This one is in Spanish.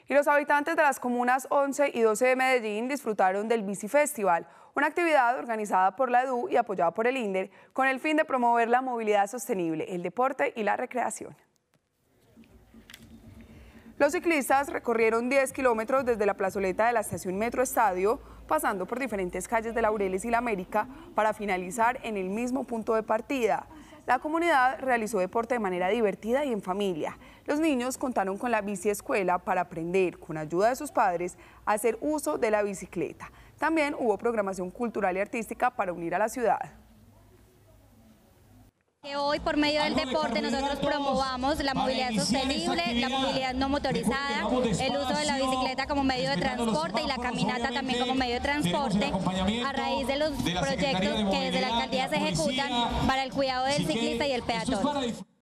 Y los habitantes de las comunas 11 y 12 de Medellín disfrutaron del Bicifestival, una actividad organizada por la EDU y apoyada por el INDER, con el fin de promover la movilidad sostenible, el deporte y la recreación. Los ciclistas recorrieron 10 kilómetros desde la plazoleta de la estación Metro Estadio, pasando por diferentes calles de Laureles y La América, para finalizar en el mismo punto de partida. La comunidad realizó deporte de manera divertida y en familia. Los niños contaron con la biciescuela para aprender, con ayuda de sus padres, a hacer uso de la bicicleta. También hubo programación cultural y artística para unir a la ciudad. Hoy, por medio del deporte, nosotros promovamos la movilidad sostenible, la movilidad no motorizada, el uso de la bicicleta como medio de transporte y la caminata también como medio de transporte, a raíz de los proyectos que desde la alcaldía se ejecutan para el cuidado del ciclista y el peatón.